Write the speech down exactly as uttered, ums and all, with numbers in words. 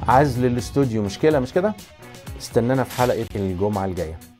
عزل الاستوديو مشكله مش كده؟ استنانا في حلقه الجمعه الجايه.